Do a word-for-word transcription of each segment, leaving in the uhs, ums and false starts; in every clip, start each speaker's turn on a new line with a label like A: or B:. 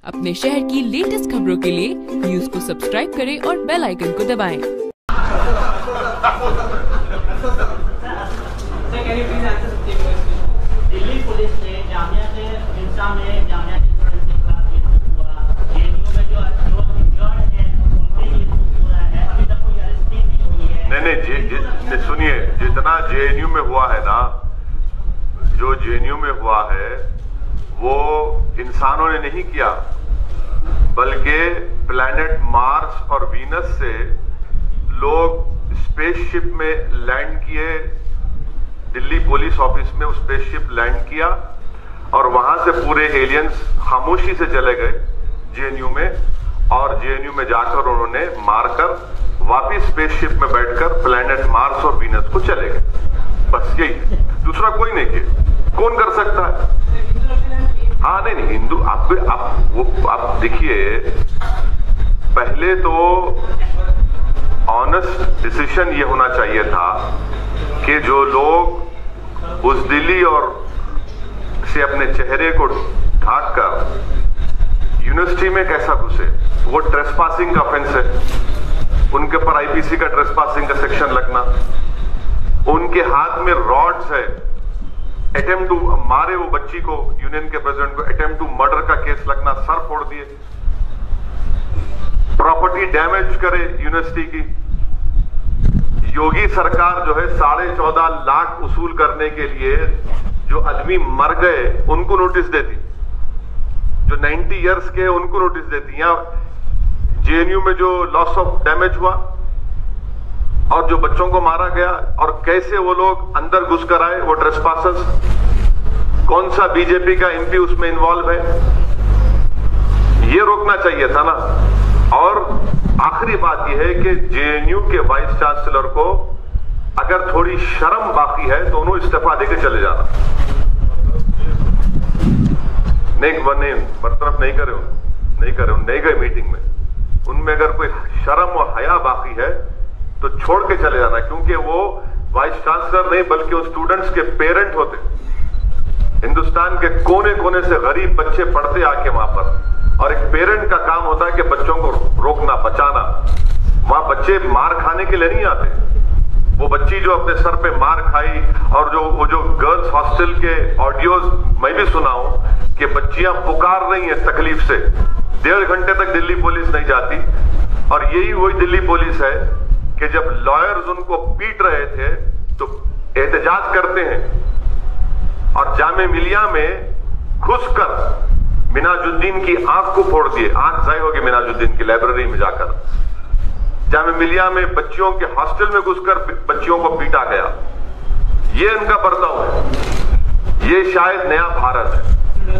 A: अपने शहर की लेटेस्ट खबरों के लिए न्यूज को सब्सक्राइब करें और बेल आइकन को दबाएं।
B: दिल्ली पुलिस ने जामिया के हिंसा में जामिया के स्टूडेंट के खिलाफ केस हुआ, जेएनयू में जो जो इंजर्ड हैं उनके लिए हुआ है, अभी तक कोई अरेस्ट नहीं हुई है।
C: नहीं नहीं जी, जी सुनिए, जितना जेएनयू में हुआ है ना, जो जेएनयू में हुआ है वो इंसानों ने नहीं किया, बल्कि प्लैनेट मार्स और वीनस से लोग स्पेसशिप में लैंड किए। दिल्ली पुलिस ऑफिस में वो स्पेसशिप लैंड किया और वहां से पूरे एलियंस खामोशी से चले गए जेएनयू में, और जेएनयू में जाकर उन्होंने मारकर वापिस स्पेसशिप में बैठकर प्लैनेट मार्स और वीनस को चले गए। बस यही, दूसरा कोई नहीं किया। कौन कर सकता है? हाँ नहीं नहीं हिंदू, आप आप वो आप देखिए, पहले तो ऑनेस्ट डिसीजन ये होना चाहिए था कि जो लोग उस दिल्ली और से अपने चेहरे को ढाक कर यूनिवर्सिटी में कैसा घुसे, वो ट्रेसपासिंग का ऑफेंस है, उनके ऊपर आईपीसी का ट्रेसपासिंग का सेक्शन लगना, उनके हाथ में रॉड्स है, अटेम्प्ट टू मारे वो बच्ची को, यूनियन के प्रेसिडेंट को अटेम्प्ट टू मर्डर का केस लगना, सर फोड़ दिए, प्रॉपर्टी डैमेज करे यूनिवर्सिटी की। योगी सरकार जो है साढ़े चौदह लाख वसूल करने के लिए जो आदमी मर गए उनको नोटिस देती, जो नब्बे इयर्स के उनको नोटिस देती। यहाँ जेएनयू में जो लॉस ऑफ डैमेज हुआ और जो बच्चों को मारा गया और कैसे वो लोग अंदर घुस कर आए, वो ट्रेसपासर्स, कौन सा बीजेपी का एमपी उसमें इन्वॉल्व है, ये रोकना चाहिए था ना। और आखिरी बात यह है कि जेएनयू के वाइस चांसलर को अगर थोड़ी शर्म बाकी है तो उन्होंने इस्तीफा देकर चले जाना। नहीं बने बरतरफ नहीं करे, नहीं करे, नहीं गए मीटिंग में, उनमें अगर कोई शर्म और हया बाकी है तो छोड़ के चले जाना, क्योंकि वो वाइस चांसलर नहीं बल्कि वो स्टूडेंट्स के पेरेंट होते। हिंदुस्तान के कोने कोने से गरीब बच्चे पढ़ते आके वहां पर, और एक पेरेंट का काम होता है कि बच्चों को रोकना, बचाना। वहां बच्चे मार खाने के लिए नहीं आते। वो बच्ची जो अपने सर पे मार खाई, और जो वो जो गर्ल्स हॉस्टल के ऑडियोज मैं भी सुना हूं कि बच्चियां पुकार रही हैं तकलीफ से, डेढ़ घंटे तक दिल्ली पुलिस नहीं जाती। और यही वही दिल्ली पुलिस है कि जब लॉयर्स उनको पीट रहे थे तो एहतजाज करते हैं, और जामे मिलिया में घुसकर मिनाजुद्दीन की आंख को फोड़ दिए। आंख जाए होगी मिनाजुद्दीन की लाइब्रेरी में जाकर। जामे मिलिया में बच्चियों के हॉस्टल में घुसकर बच्चियों को पीटा गया। ये इनका बर्ताव है, ये शायद नया भारत है।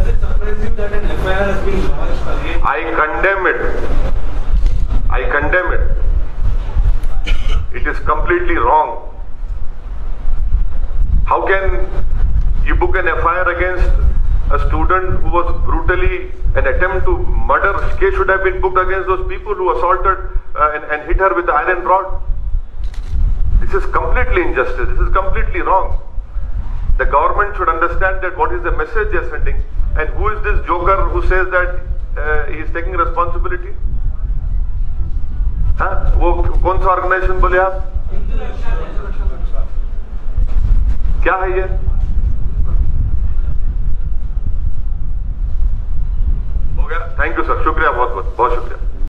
C: I condemn it, I condemn it. It is completely wrong. How can you book an F I R against a student who was brutally, an attempt to murder? Case should have been booked against those people who assaulted uh, and, and hit her with the iron rod. This is completely injustice. This is completely wrong. The government should understand that what is the message they are sending, and who is this joker who says that uh, he is taking responsibility? हाँ, वो कौन सा organisation बोले आप? क्या है ये? हो गया, थैंक यू सर, शुक्रिया, बहुत बहुत बहुत शुक्रिया।